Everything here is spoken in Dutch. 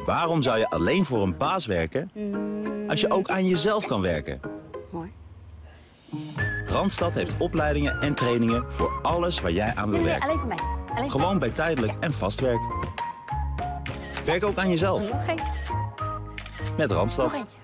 Waarom zou je alleen voor een baas werken als je ook aan jezelf kan werken? Mooi. Randstad heeft opleidingen en trainingen voor alles waar jij aan wil Nee, werken. alleen voor mij. Alleen voor Gewoon bij tijdelijk en vast werk. Werk ook aan jezelf mij. Nog één. met Nog Randstad. eentje.